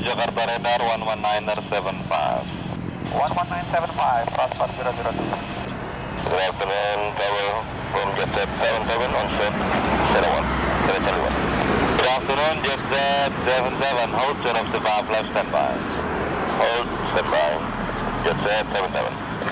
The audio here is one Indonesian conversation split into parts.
Jakarta Radar 11975. 11975, transport 002. Good afternoon, Tower from JetSat 77 on set 01, Charlie 1. Good afternoon, JetSat 77, hold turn of the 5 left standby. Hold standby, JetSat 77.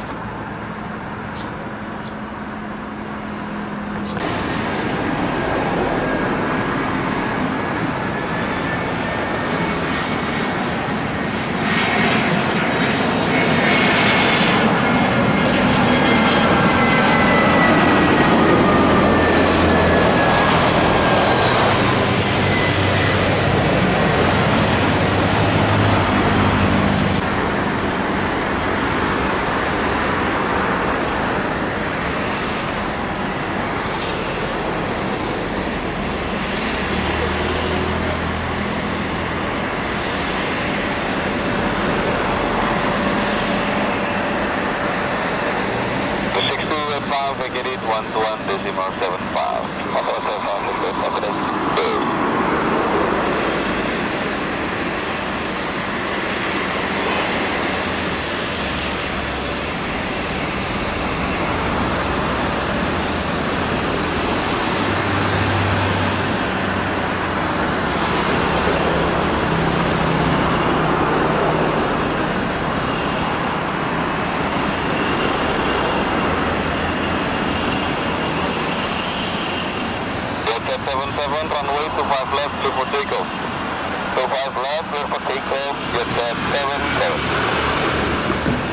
Get it 121.75. Jet 77, runway 25 left, clear for takeoff. 25 left, clear for takeoff, Jet 77.